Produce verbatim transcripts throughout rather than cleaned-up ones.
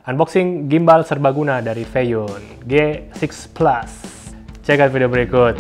Unboxing gimbal serbaguna dari Feiyun G enam Plus. Cek video berikut.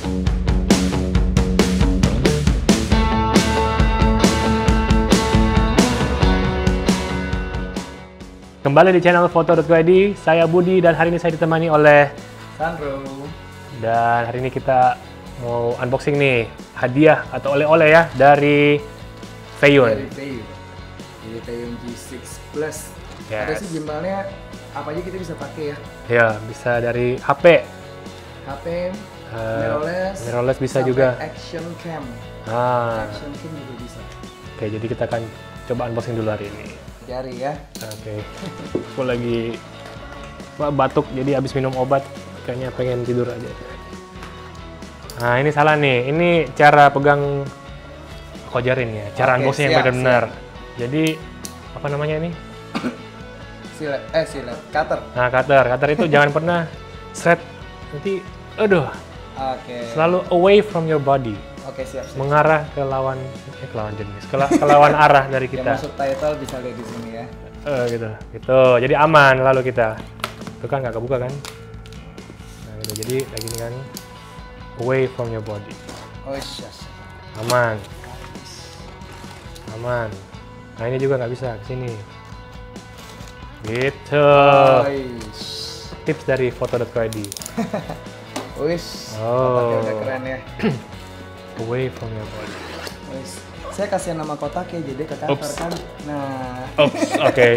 Kembali di channel foto dot co dot i d, saya Budi dan hari ini saya ditemani oleh Sandro. Dan hari ini kita mau unboxing nih hadiah atau oleh-oleh ya dari Feiyun. Dari Feiyun. Jadi Feiyun G enam Plus. Yes. Ada sih gimbalnya apa aja kita bisa pakai ya. Ya, bisa dari H P. H P, Uh, mirrorless, mirrorless bisa sampai juga. action cam. Ah. Action cam juga bisa. Oke, jadi kita akan coba unboxing dulu hari ini. Jari ya. Oke. Aku lagi wah, batuk jadi habis minum obat kayaknya pengen tidur aja. Nah, ini salah nih. Ini cara pegang aku ajarin ya. Cara Oke, unboxing yang siap, benar-benar. Jadi apa namanya ini? Silet, eh silet, cutter. Nah, cutter. Cutter itu jangan pernah shred. Nanti aduh, Oke. selalu away from your body. Oke, siap, siap. Mengarah ke lawan eh, ke lawan jenis, ke, la- ke lawan arah dari Yang kita. masuk title bisa lihat di sini ya. Eh, gitu. Gitu. Jadi aman lalu kita. Itu kan nggak kebuka kan? Nah, gitu. Jadi kayak gini kan. Away from your body. Oh, yes. Aman. Aman. Nah, ini juga nggak bisa ke sini. Gitu. Oish. Tips dari foto dot co dot i d. Wis, Oh. kotaknya udah keren ya. Away from your body. Wis. Saya kasih nama kotaknya jadi ke cover Oops. kan. Nah, Oops, oke.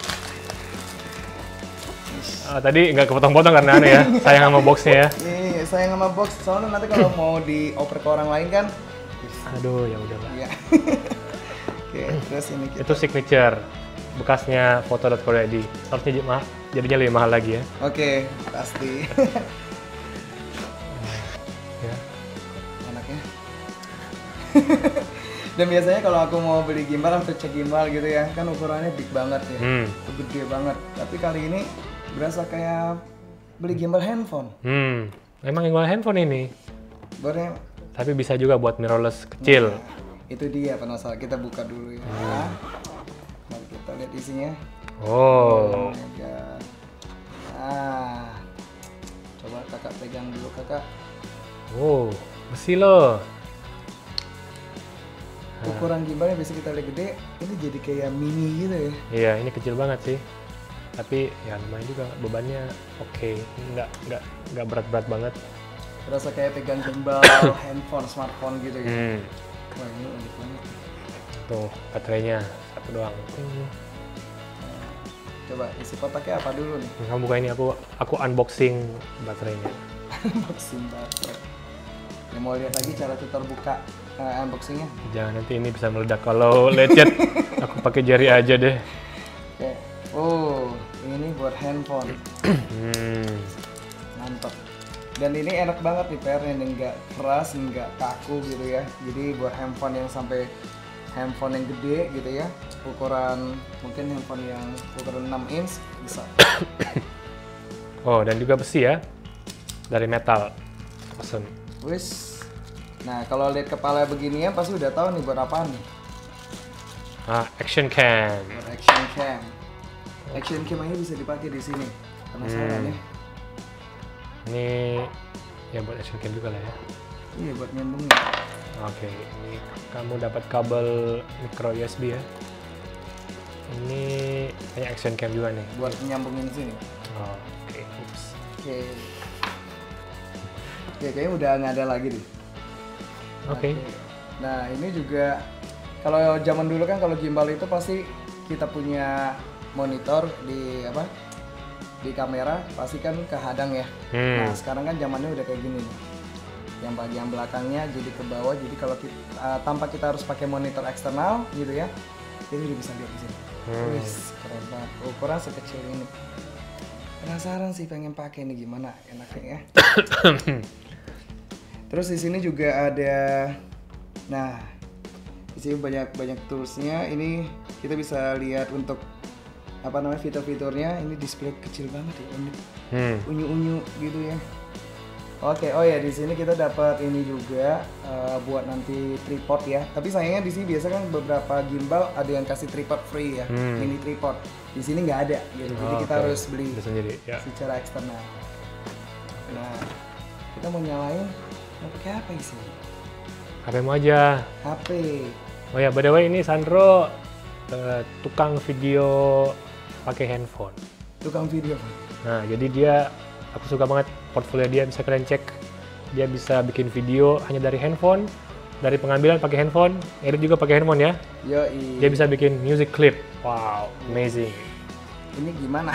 Ah, tadi nggak kepotong-potong karena aneh ya. Sayang sama boxnya ya. ini saya sama box soalnya nanti kalau mau dioper ke orang lain kan. Aduh, ya udahlah. Iya. Oke, terus ini kita. Itu signature bekasnya foto dot co dot i d. Harusnya jadi mahal, jadinya lebih mahal lagi ya. Oke, pasti. Ya. Anaknya. Dan biasanya kalau aku mau beli gimbal atau cek gimbal gitu ya, kan ukurannya big banget ya. Hmm. Gede banget. Tapi kali ini berasa kayak beli gimbal handphone. Hmm. Emang yang handphone ini. Boleh. Tapi bisa juga buat mirrorless kecil. Nah, itu dia penasaran. Kita buka dulu ya. Hmm. Mari kita lihat isinya. Oh. my God. Ah. Coba kakak pegang dulu kakak. Oh, besi loh. Ukuran gimbalnya biasa kita lihat gede, ini jadi kayak mini gitu ya. Iya, ini kecil banget sih. Tapi ya lumayan juga bebannya oke. Nggak nggak nggak berat-berat banget. Berasa kayak pegang gimbal handphone, smartphone gitu ya. Hmm. Wah ini unik banget. Tuh baterainya satu doang. Coba isi kotaknya apa dulu nih? Kamu buka ini, aku aku unboxing baterainya. Unboxing baterai. Yang mau lihat lagi cara tutor buka uh, unboxingnya? Jangan nanti ini bisa meledak kalau lecet. Aku pakai jari aja deh. Oke. Oh, ini buat handphone. Hmm. Mantap. Dan ini enak banget nih P R-nya, nggak keras, nggak kaku gitu ya. Jadi buat handphone yang sampai handphone yang gede gitu ya, ukuran mungkin handphone yang ukuran enam inch bisa. Oh, dan juga besi ya, dari metal. Awesome. Wis. Nah kalau lihat kepala beginian pasti udah tahu nih buat apaan nih. Ah, action cam. Buat action cam. Action cam ini bisa dipakai di sini. Penasaran Hmm. ya? Ini ya buat action cam juga lah ya. Iya buat nyambungin. Oke, ini kamu dapat kabel micro U S B ya. Ini kayak action cam juga nih. Buat nyambungin sini. Oh, oke, oops. Oke. Oke kayaknya udah nggak ada lagi deh. Oke. Nah ini juga kalau zaman dulu kan kalau gimbal itu pasti kita punya monitor di apa di kamera pasti kan kehadang ya. Hmm. Nah sekarang kan zamannya udah kayak gini nih. Yang bagian belakangnya jadi ke bawah jadi kalau kita, uh, tanpa kita harus pakai monitor eksternal gitu ya, ini udah bisa lihat di sini. Hmm. Wis keren banget. Ukuran sekecil ini. Penasaran sih pengen pakai ini gimana enaknya ya. Terus di sini juga ada, nah di sini banyak banyak toolsnya. Ini kita bisa lihat untuk apa namanya fitur-fiturnya. Ini display kecil banget ya, unik, Hmm. unyu-unyu gitu ya. Oke, oh ya di sini kita dapat ini juga uh, buat nanti tripod ya. Tapi sayangnya di sini biasa kan beberapa gimbal ada yang kasih tripod free ya, Hmm. mini tripod. Di sini nggak ada, gitu. Jadi Oh, kita oke. harus beli Beli sendiri, ya. secara eksternal. Nah, kita mau nyalain, mau pakai apa sih? H P-mu aja. H P. Oh ya, by the way ini Sandro uh, tukang video pakai handphone. Tukang video. Nah, jadi dia, aku suka banget portfolio dia, bisa kalian cek. Dia bisa bikin video hanya dari handphone, dari pengambilan pakai handphone, edit juga pakai handphone ya. Yoi. Dia bisa bikin music clip. Wow, amazing. Ini gimana?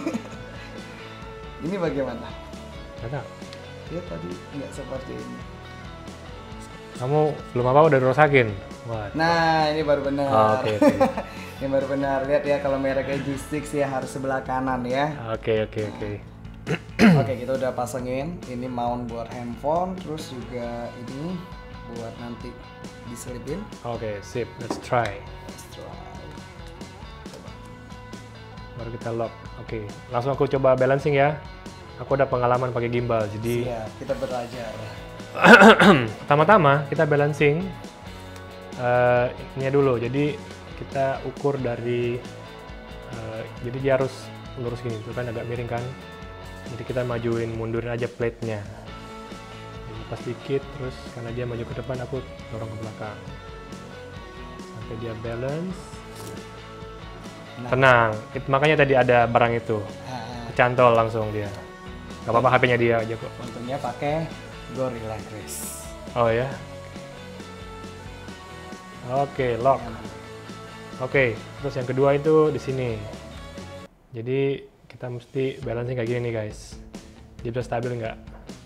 Ini bagaimana? Nggak tahu. Dia tadi nggak seperti ini. Kamu belum apa udah rusakin. Wah. Nah, ini baru benar. Oh, oke, oke. Ini baru benar. Lihat ya kalau mereknya G enam ya harus sebelah kanan ya. Oke, oke, oke. Oke, kita udah pasangin. Ini mount buat handphone, terus juga ini buat nanti diselipin. Oke, sip. Let's try. Let's try. Coba. Baru kita lock. Oke, langsung aku coba balancing ya. Aku ada pengalaman pakai gimbal, jadi Siap, kita belajar. pertama-tama kita balancing uh, ini dulu. Jadi kita ukur dari, uh, jadi dia harus lurus gini, itu kan agak miring kan. Jadi kita majuin, mundurin aja plate-nya. Jadi pas dikit, terus karena dia maju ke depan, aku dorong ke belakang sampai dia balance. Nah. Tenang, It- makanya tadi ada barang itu, Nah, kecantol langsung dia. Gak apa-apa, H P-nya dia aja kok. untungnya pakai Gorilla Glass. Oh ya. Oke, lock. Oke, terus yang kedua itu di sini. Jadi kita mesti balancing kayak gini nih guys. Dia bisa stabil nggak?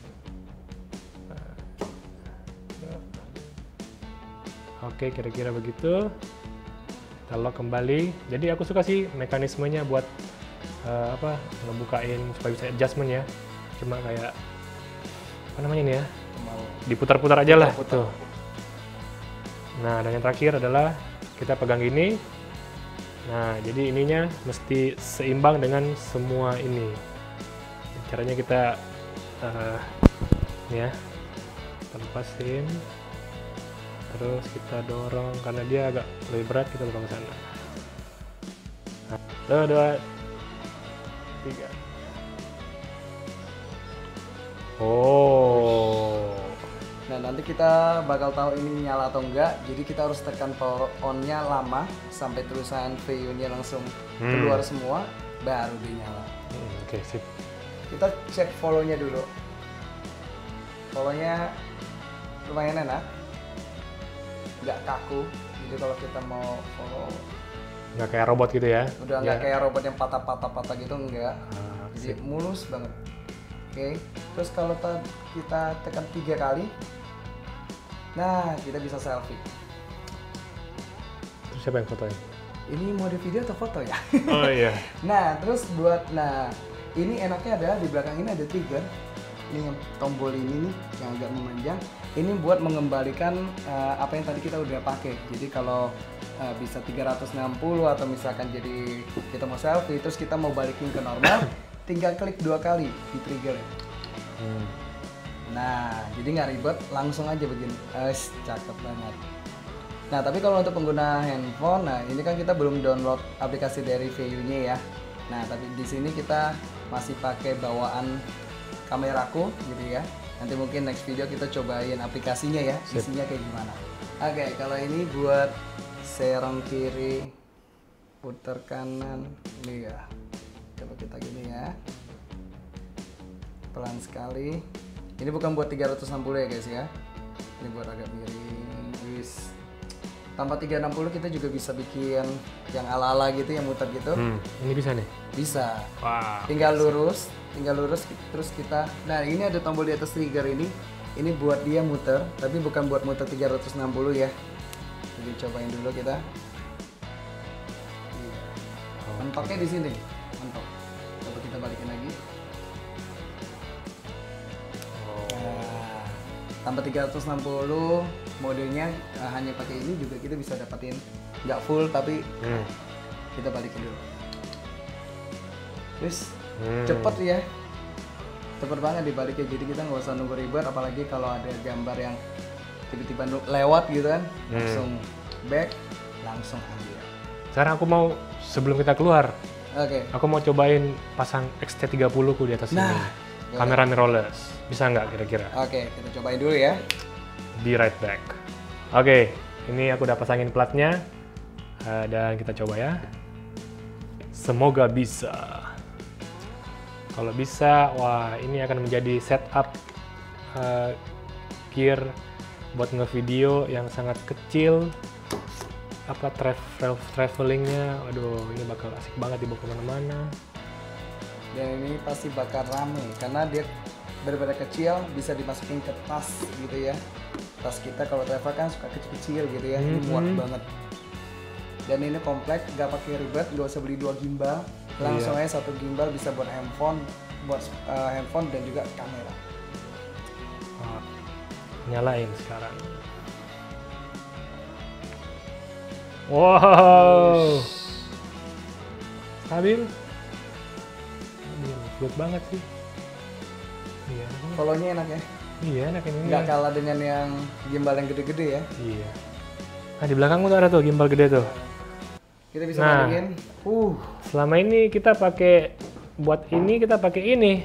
Oke, kira-kira begitu. Kita lock kembali. Jadi aku suka sih mekanismenya buat eh, apa ngebukain supaya bisa adjustment ya. Cuma kayak apa namanya nih ya? Mau Diputar-putar aja lah Putar-putar. itu. Nah, dan yang terakhir adalah kita pegang gini. Nah, jadi ininya mesti seimbang dengan semua ini. Caranya kita uh, ini ya, kita lepasin, terus kita dorong karena dia agak lebih berat, kita dorong ke sana. Nah, dua, dua, tiga. Oh. Nah, nanti kita bakal tahu ini nyala atau enggak. Jadi kita harus tekan power on-nya lama sampai tulisan V U-nya langsung Hmm. keluar semua, baru dia nyala. Hmm, Oke, sip. Kita cek follow-nya dulu. Follow-nya lumayan enak, nggak kaku. Jadi kalau kita mau follow, Nggak kayak robot gitu ya? udah nggak Ya. kayak robot yang patah-patah-patah gitu, enggak. Ah, Jadi sip. mulus banget. Oke, terus kalau ta- kita tekan tiga kali, nah kita bisa selfie. Terus siapa yang fotoin? Ini mode video atau foto ya? Oh iya. Nah, terus buat, nah ini enaknya adalah di belakang ini ada trigger. Ini yang tombol ini nih yang agak memanjang. Ini buat mengembalikan eh, apa yang tadi kita udah pakai. Jadi kalau eh, bisa tiga ratus enam puluh atau misalkan jadi kita mau selfie, terus kita mau balikin ke normal, tinggal klik dua kali di trigger. Hmm. Nah, jadi nggak ribet, langsung aja begini. Es, cakep banget. Nah, tapi kalau untuk pengguna handphone, nah ini kan kita belum download aplikasi dari V U-nya ya. Nah, tapi di sini kita masih pakai bawaan kameraku gitu ya. Nanti mungkin next video kita cobain aplikasinya ya, Sip. isinya kayak gimana. Oke, kalau ini buat serong kiri, putar kanan, ini ya. Coba kita gini ya. Pelan sekali. Ini bukan buat tiga ratus enam puluh ya guys ya. Ini buat agak miring. Wis. Tanpa tiga ratus enam puluh kita juga bisa bikin yang ala-ala gitu, yang muter gitu. Hmm, ini bisa nih. Bisa. Wah. Tinggal lurus, tinggal lurus terus kita. Nah, ini ada tombol di atas trigger ini. Ini buat dia muter, tapi bukan buat muter tiga ratus enam puluh ya. Jadi cobain dulu kita. Iya. Mentoknya di sini. Mentok. Coba kita balikin lagi. Nah, tanpa tiga ratus enam puluh modenya uh, hanya pakai ini juga kita bisa dapatin nggak full tapi Hmm. kita balikin dulu. Terus Hmm. cepet ya. cepet banget dibaliknya, jadi kita nggak usah nunggu ribet, apalagi kalau ada gambar yang tiba-tiba lewat gitu kan, Hmm. langsung back, langsung ambil. Sekarang aku mau, sebelum kita keluar, Oke. aku mau cobain pasang X T tiga puluh ku di atas Nah, ini. Kamera mirrorless. Bisa nggak kira-kira? Oke, kita cobain dulu ya. Be right back. Oke, ini aku udah pasangin platnya. Uh, dan kita coba ya. Semoga bisa. Kalau bisa, wah ini akan menjadi setup uh, gear buat ngevideo yang sangat kecil. Apa travel travelingnya, aduh ini bakal asik banget dibawa kemana-mana. Dan ini pasti bakal rame karena dia berbeda kecil, bisa dimasukin ke tas gitu ya. Tas kita kalau travel kan suka kecil-kecil gitu ya, ini muat Mhm. banget. Dan ini komplek, gak pakai ribet, gak usah beli dua gimbal, langsung Iya. aja satu gimbal bisa buat handphone, buat uh, handphone dan juga kamera. Wah, nyalain sekarang. Wow, stabil, stabil, fluid banget sih. Iya, Follow-nya enak ya, iya enak ini. nggak kalah dengan yang gimbal yang gede-gede ya. Iya. Nah di belakangmu tuh ada tuh gimbal gede tuh. Kita bisa Nah. bandingin. Uh, Selama ini kita pakai buat ini kita pakai ini.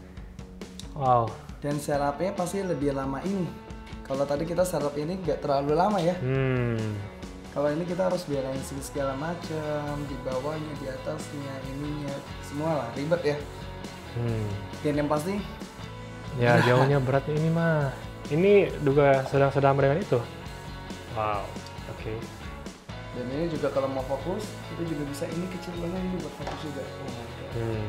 Wow. dan setupnya pasti lebih lama ini. Kalau tadi kita setup ini nggak terlalu lama ya. Hmm. Kalau ini kita harus balancing segala macam, di bawahnya, di atasnya, ininya, semua lah ribet ya. Hmm. Dan yang pasti, Ya jauhnya berat ini mah. Ini juga sedang-sedang dengan itu. Wow. Oke. dan ini juga kalau mau fokus, itu juga bisa. Ini kecil banget ini buat fokus juga. Hmm.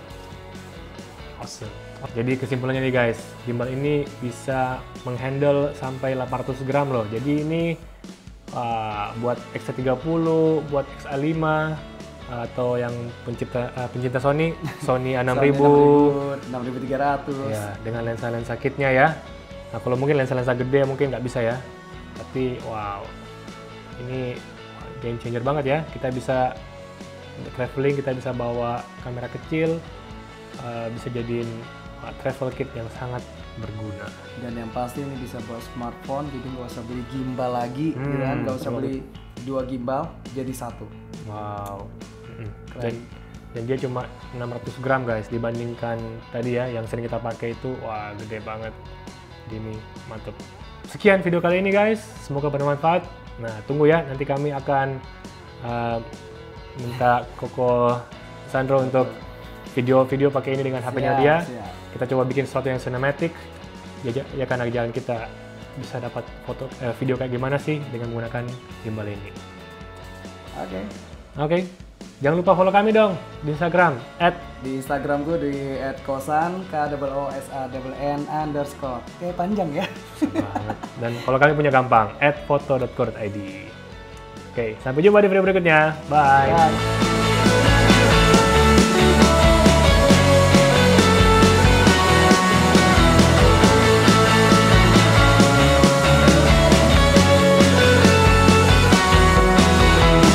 Awesome. Jadi kesimpulannya nih guys, gimbal ini bisa menghandle sampai delapan ratus gram loh. Jadi ini uh, buat X T tiga puluh, buat X A lima, atau yang pencipta uh, pencinta Sony, Sony A enam ribu, enam ribu tiga ratus. ya dengan lensa-lensa kitnya ya. Nah kalau mungkin lensa-lensa gede mungkin nggak bisa ya. Tapi wow, ini game changer banget ya. Kita bisa untuk traveling, kita bisa bawa kamera kecil, uh, bisa jadiin uh, travel kit yang sangat berguna. Dan yang pasti ini bisa buat smartphone, jadi nggak usah beli gimbal lagi, Hmm, gitu kan? Nggak usah betul. beli dua gimbal, jadi satu. Wow. Mm-mm. Keren. Dan, dan dia cuma enam ratus gram guys, dibandingkan tadi ya yang sering kita pakai itu, wah gede banget. Ini mantep. Sekian video kali ini guys, semoga bermanfaat. Nah tunggu ya, nanti kami akan uh, minta Koko Sandro untuk video-video pakai ini dengan H P-nya Siap, dia. siap. Kita coba bikin sesuatu yang cinematic. Ya, ya karena jalan kita bisa dapat foto eh, video kayak gimana sih dengan menggunakan gimbal ini. Oke. Oke, jangan lupa follow kami dong di Instagram at Di Instagram gue di at kosan k o o s a n n underscore. Kayak panjang ya. banget. Dan kalau kalian punya gampang at foto dot co dot i d. Oke, sampai jumpa di video berikutnya. Bye. Bye.